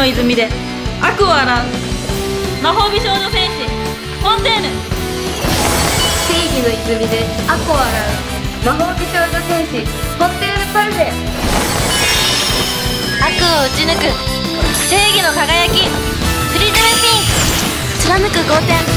の泉で悪を洗う魔法美少女戦士フォンテーヌ。 正義の泉で悪を洗う魔法美少女戦士フォンテーヌパルフェ。 悪を打ち抜く正義の輝きプリズムピンク。貫く光点